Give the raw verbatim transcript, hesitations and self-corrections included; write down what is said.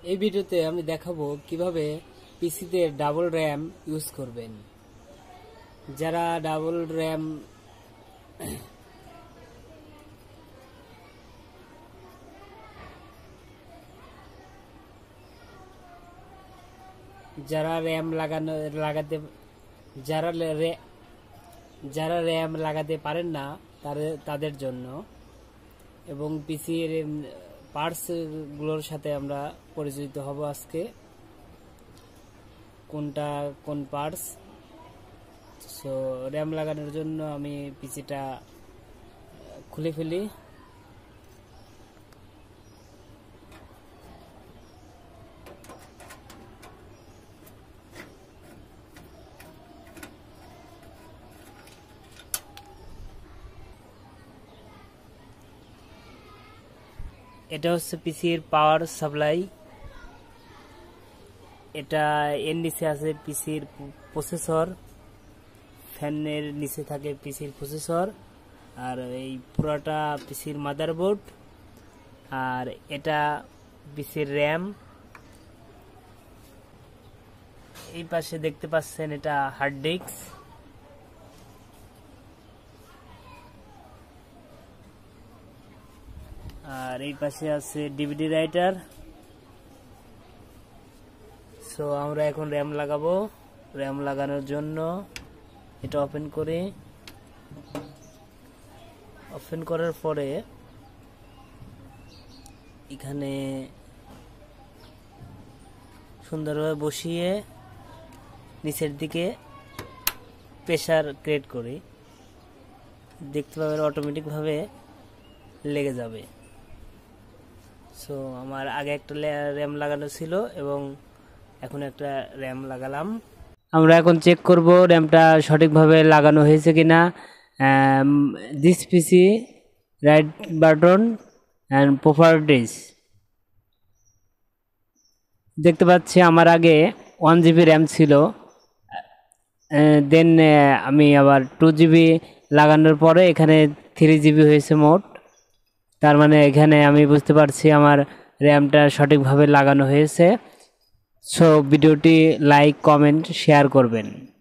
এই ভিডিওতে আমি দেখাবো কিভাবে পিসিতে ডাবল র্যাম ইউজ করবেন। যারা ডাবল র্যাম যারা র্যাম লাগানো লাগাতে যারা যারা র্যাম লাগাতে পারেন না তাদের তাদের জন্য এবং পিসির পার্টস গুলোর সাথে আমরা পরিচিত হব আজকে, কোনটা কোন পার্টস। সো র্যাম লাগানোর জন্য আমি পিসিটা খুলে ফেলি। এটা হচ্ছে পিসির পাওয়ার সাপ্লাই। এটা এর নিচে আছে পিসির প্রসেসর, ফ্যানের নিচে থাকে পিসির প্রসেসর, আর এই পুরোটা পিসির মাদারবোর্ড, আর এটা পিসির র্যাম। এই পাশে দেখতে পাচ্ছেন এটা হার্ড ডিস্ক। আর এই পাশে আছে ডিভিডি রাইটার। সো আমরা এখন র্যাম লাগাবো। র্যাম লাগানোর জন্য এটা ওপেন করি। ওপেন করার পরে এখানে সুন্দরভাবে বসিয়ে নিচের দিকে প্রেসার ক্রিয়েট করি। দেখতে পাবেন অটোমেটিকভাবে লেগে যাবে। সো আমার আগে একটা র্যাম লাগানো ছিল এবং এখন একটা র্যাম লাগালাম। আমরা এখন চেক করব র্যামটা সঠিকভাবে লাগানো হয়েছে কিনা। This PC right button and properties. দেখতে পাচ্ছি আমার আগে ওয়ান জিবি র্যাম ছিল, দেন আমি আবার টু জিবি লাগানোর পরে এখানে থ্রি জিবি হয়েছে মোট। তার মানে এখানে আমি বুঝতে পারছি আমার র্যামটা সঠিকভাবে লাগানো হয়েছে। সো ভিডিওটি লাইক, কমেন্ট, শেয়ার করবেন।